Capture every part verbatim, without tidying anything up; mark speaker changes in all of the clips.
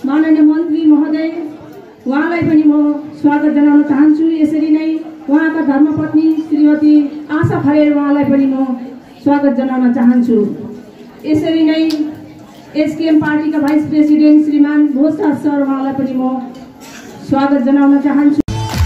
Speaker 1: माननीय मन्त्री महोदय उहाँलाई पनि म स्वागत जनाउन चाहन्छु। यसरी नै उहाँका धर्मपत्नी श्रीमती आशा खरेल उहाँलाई पनि म स्वागत जनाउन चाहन्छु। यसरी नै एसकेएम पार्टीका भाइस प्रेसिडेन्ट श्रीमान भोसा सर उहाँलाई पनि म स्वागत जनाउन चाहन्छु।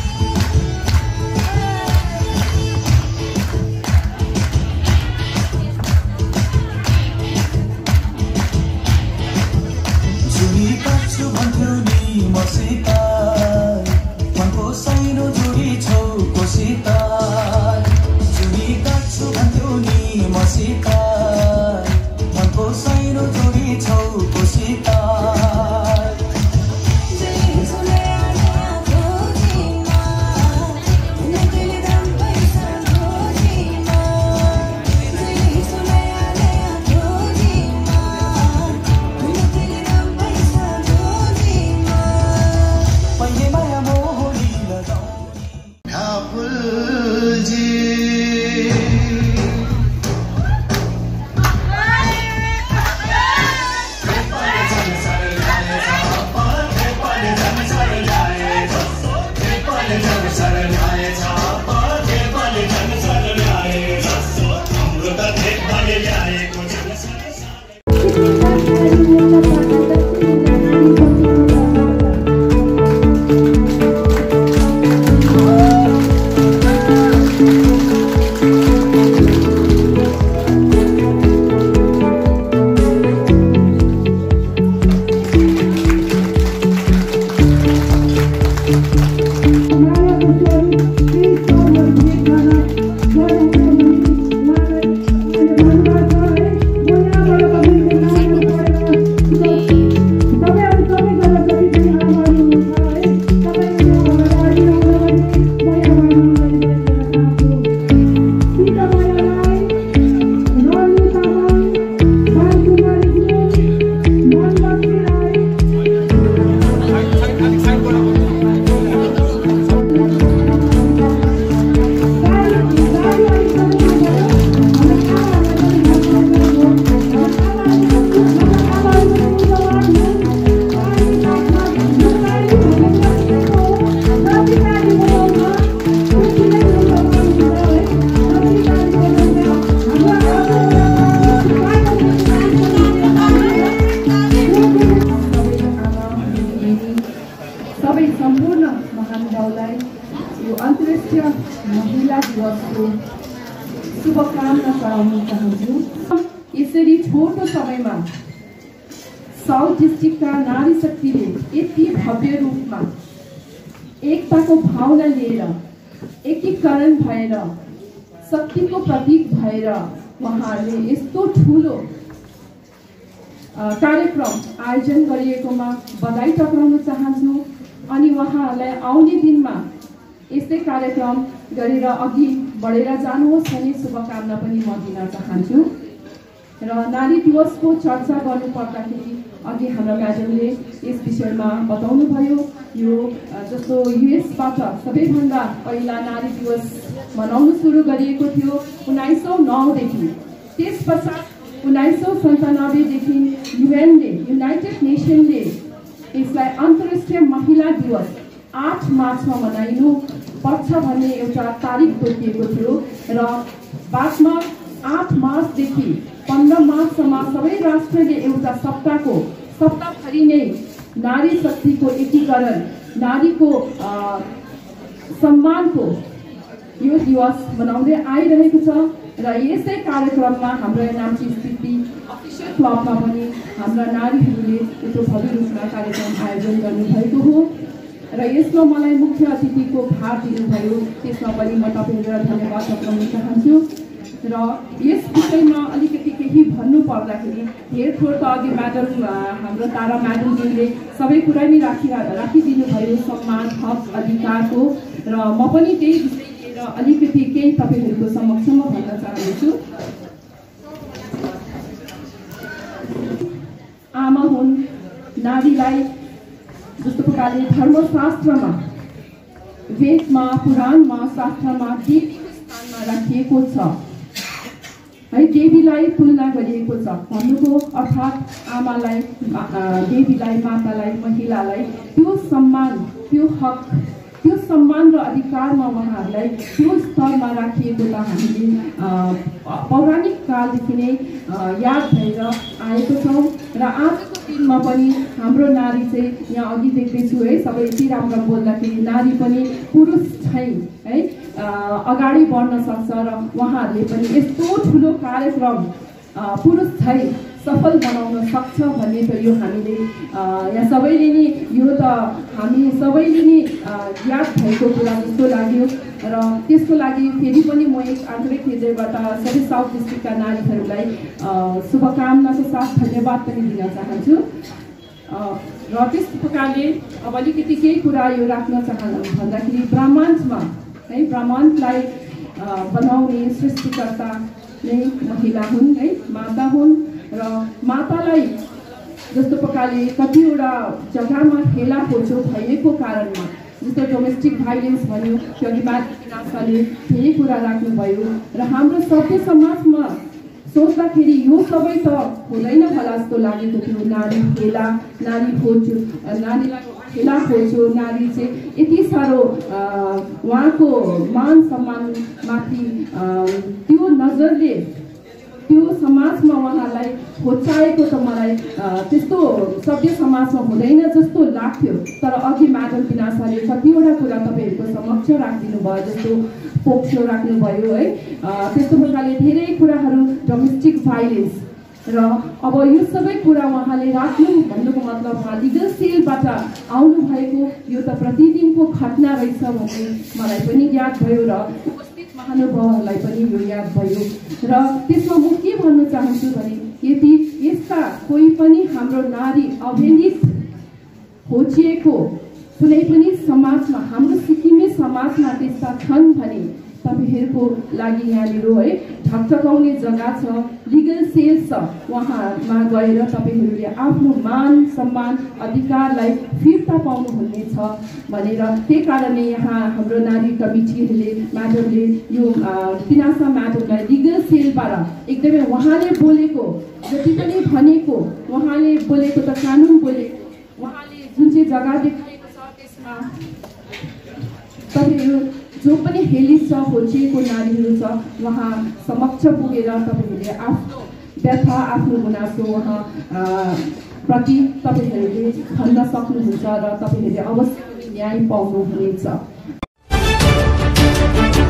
Speaker 2: यसरी छोटो समयमा साउथ डिस्ट्रिक्टका नारी शक्तिले यति भव्य रूपमा एकताको भावना लिएर एकीकरण भएर शक्तिको प्रतीक भएर उहाँहरूले यस्तो ठुलो कार्यक्रम आयोजन गरिएकोमा बधाई टक्राउन चाहन्छु। अनि उहाँहरूलाई आउने दिनमा यस्तै कार्यक्रम गरेर अघि बढेर जानुहोस् भन्ने शुभकामना पनि म दिन चाहन्छु। र नारी दिवसको चर्चा गर्नु पर्दाखेरि अघि हाम्रो म्याडमले यस विषयमा बताउनु भयो। यो जस्तो युएसबाट सबैभन्दा पहिला नारी दिवस मनाउन सुरु गरिएको थियो उन्नाइस सौ नौदेखि। त्यसपश्चात उन्नाइस सौ सन्तानब्बेदेखि युएनले युनाइटेड नेसनले यसलाई अन्तर्राष्ट्रिय महिला दिवस आठ मार्चमा मनाइनु पर्छ भन्ने एउटा तारिक तोकिएको थियो र बादमा आठ मार्चदेखि पन्ध्र मार्चसम्म सबै राष्ट्रले एउटा सप्ताहको सप्ताहभरि नै नारी शक्तिको एकीकरण नारीको सम्मानको यो दिवस मनाउँदै आइरहेको छ। र यसै कार्यक्रममा हाम्रो नाम्ची स्थित अफिसियल क्लबमा पनि हाम्रा नारीहरूले यस्तो भव्य रूपमा कार्यक्रम आयोजन गर्नुभएको हो र यसमा मलाई मुख्य अतिथिको भार दिनुभयो। त्यसमा पनि म तपाईँहरूलाई धन्यवाद टक्राउन चाहन्छु। र यस विषयमा अलिकति केही भन्नु पर्दाखेरि धेरथोर त अघि म्याडम हाम्रो तारा म्याडमजीले सबै कुरा नै राखि राखिदिनु भयो सम्मान हक अधिकारको। र म पनि त्यही विषय लिएर अलिकति केही तपाईँहरूको समक्षमा भन्न चाहन्छु। आमा हुन्, नारीलाई जस्तो प्रकारले धर्मशास्त्रमा वेदमा पुराणमा शास्त्रमा देवीको स्थानमा राखिएको छ। है देवीलाई तुलना गरिएको छ भन्नुको अर्थात् आमालाई देवीलाई मातालाई महिलालाई त्यो सम्मान त्यो हक त्यो सम्मान र अधिकारमा उहाँहरूलाई त्यो स्तरमा राखिएको त हामीले पौराणिक कालदेखि नै याद भएर आएको छौँ र आजको दिनमा पनि हाम्रो नारी चाहिँ यहाँ अघि देख्दैछु है सबै यति राम्रो बोल्दाखेरि नारी पनि पुरुष छै है अगाडि बढ्न सक्छ र उहाँहरूले पनि यस्तो ठुलो कार्यक्रम पुरुष छै सफल बनाउन सक्छ भन्ने त यो हामीले यहाँ सबैले नै यो त हामी सबैले नै याद भएको कुरा जस्तो लाग्यो र त्यसको लागि फेरि पनि म एक आन्तरिक हृदयबाट सबै साउथ डिस्ट्रिक्टका नारीहरूलाई शुभकामनाको साथ धन्यवाद पनि दिन चाहन्छु र त्यस प्रकारले अब अलिकति केही कुरा यो राख्न चाहन्छु भन्दाखेरि ब्रह्माण्डमा है ब्रह्माण्डलाई बनाउने सृष्टिकर्ता नै महिला हुन् है माता हुन् र मातालाई जस्तो प्रकारले कतिवटा जग्गामा हेला खोजो भएको कारणमा जस्तो डोमेस्टिक भाइलेन्स भन्यो त्यो अघि माताले धेरै कुरा राख्नुभयो र हाम्रो सभ्य समाजमा सोच्दाखेरि यो सबै त हुँदैन होला जस्तो लागेको थियो नारी हेला नारी खोज्यो नारीलाई हेला खोज्यो नारी चाहिँ यति साह्रो उहाँको मान सम्मानमाथि त्यो नजरले त्यो समाजमा उहाँलाई खोज्याएको त मलाई त्यस्तो सभ्य समाजमा हुँदैन जस्तो लाग्थ्यो तर अघि म्याडम पिनासाले कतिवटा कुरा तपाईँहरूको समक्ष राखिदिनु भयो जस्तो पोक्सो राख्नुभयो है त्यस्तो प्रकारले धेरै कुराहरू डोमेस्टिक भाइलेन्स र अब यो सबै कुरा उहाँले राख्नु भन्नुको मतलब उहाँ लिगल सेलबाट आउनु भएको यो त प्रतिदिनको घटना रहेछ भन्ने मलाई पनि याद भयो र उपस्थित महानुभावहरूलाई पनि यो याद भयो र त्यसमा म के भन्न चाहन्छु भने यदि यस्ता कोही पनि हाम्रो नारी अवहेलित खोजिएको कुनै पनि समाजमा हाम्रो सिक्किमे समाजमा त्यस्ता छन् भने तपाईँहरूको लागि यहाँनिर है ढकढकाउने जग्गा छ लिगल सेल छ उहाँमा गएर तपाईँहरूले आफ्नो मान सम्मान अधिकारलाई फिर्ता पाउनुहुनेछ भनेर त्यही कारणले यहाँ हाम्रो नारी कमिटीहरूले म्याडमले यो पिनासा म्याडमलाई लिगल सेलबाट एकदमै उहाँले बोलेको जति पनि भनेको उहाँले बोलेको त कानुन बोलेको उहाँले जुन चाहिँ जग्गा देखाएको छ त्यसमा तपाईँहरू जो पनि हेलिस छ खोजिएको नारीहरू छ उहाँ समक्ष पुगेर तपाईँहरूले आफ्नो व्यथा आफ्नो गुनासो उहाँ प्रति तपाईँहरूले भन्न सक्नुहुन्छ र तपाईँहरूले अवश्य पनि न्याय पाउनुहुनेछ।